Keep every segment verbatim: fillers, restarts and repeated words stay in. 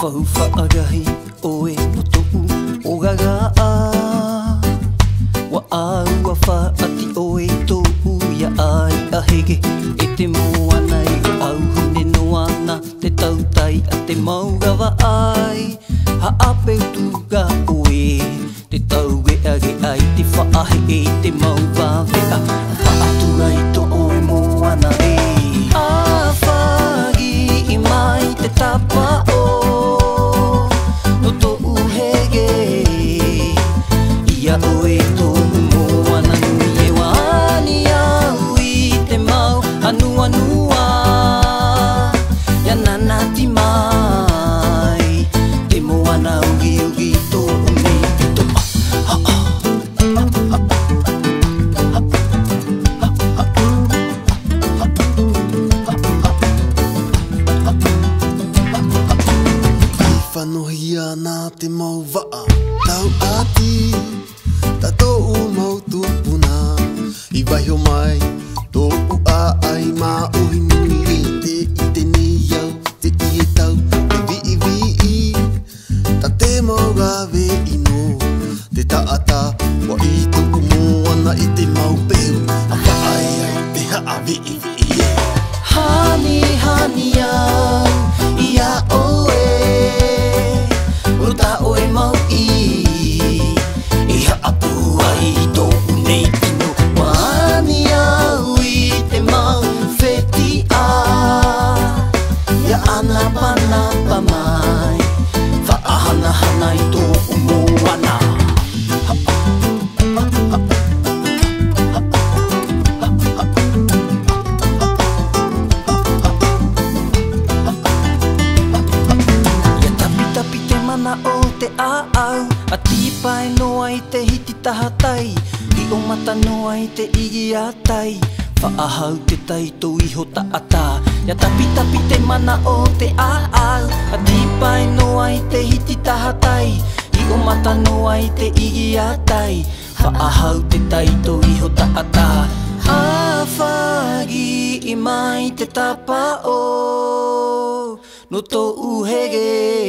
whauwhaagahi o e moto'u o gagaa Wa au a whaati o e tōu ia ai a hege E te moana i au hune noana Te tautai a te maugawa ai Ha ape tuga o e Te tau e age ai te whaahe e te mauvawea Whaatua i to o e moana e A whagi i mai te tapa o No tōu hege Ia o e tōu moana nui e wani au i te mau Anu anua Ia nanati mai Te moana ugi ugi tōu nei te toa Ha ha Whanohia nā te mau waa Tau ati Ta tōu mau tūpuna I waiho mai Tōu a ai mā ohi nui E te i te ni au Te i e tau Te vi i vi i Ta te mau gawe ino Te taata Wa i tōu moana I te mau peu A whaai ai te haa vi i vi i Hani hani au Ia oe Uta oe mau i E haapu ai tōu nei tino Wani au i te mau wheti a Ia ana pana pa mai Whaahana hana i tōu moana O te aau A tipai noa I te hiti tahatai I o mata noa I te igi a tai Whaahau te taito iho taata Ia tapi tapi te mana o te aau A tipai noa I te hiti tahatai I o mata noa I te igi a tai Whaahau te taito iho taata A whagi I mai te tapa o No tōu hege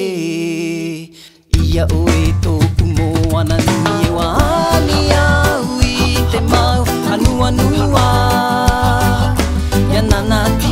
Ia o e tōku moana nui e wani au I te mau anu anua Ia nana